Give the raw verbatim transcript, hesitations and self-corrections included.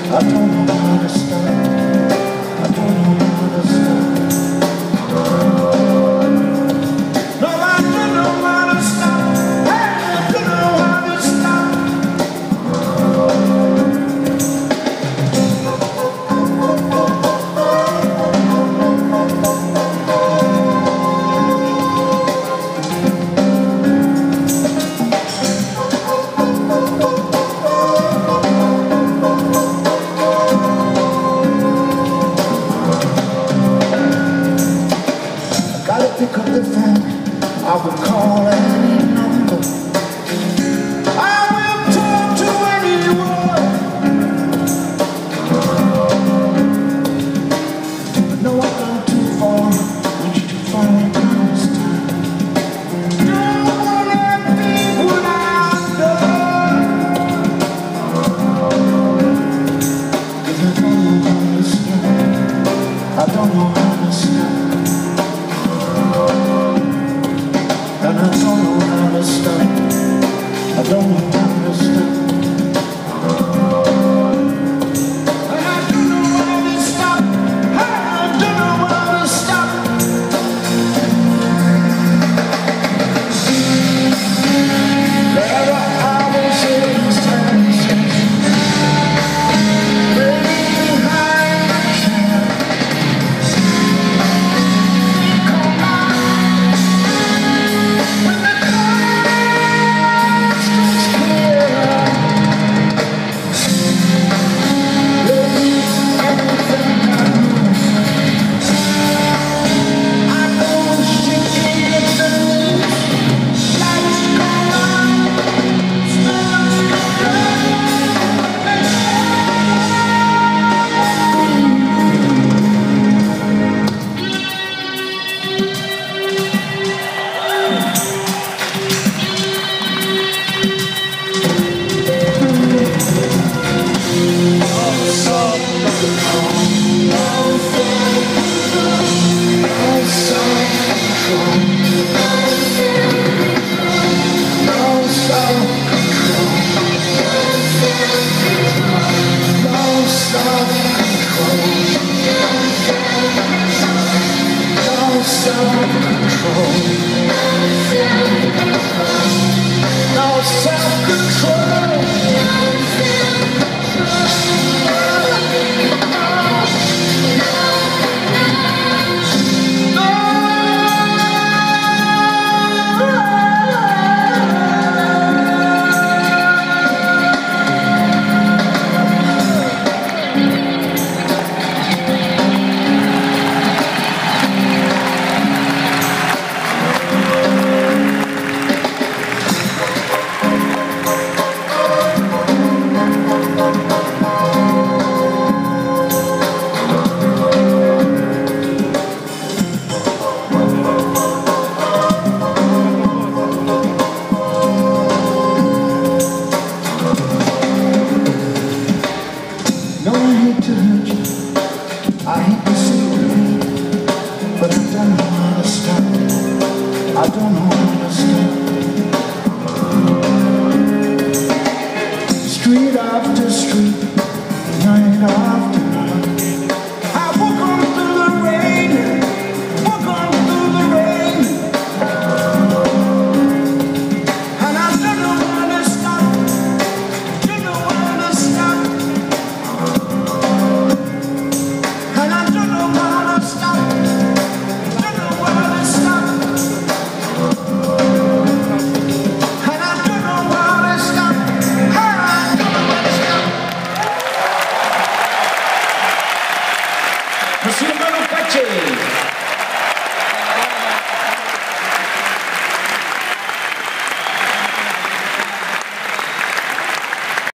Pick up the phone, I will call any number. I will talk to anyone. I know I've gone too far, want you to find this time. Don't wanna be what I've done, 'cause I don't know how to stop. I don't know how to stop. And I don't know how to stop. I don't know how to stop. And I don't know how to stop. I don't know how to stop. There are hours in silence, waiting behind my chair. I don't know how to stop. Street after street, night after night, I walk on through the rain, walk on through the rain, and I don't know how to stop, don't know how to stop, and I don't know how to stop. Monsieur Milano.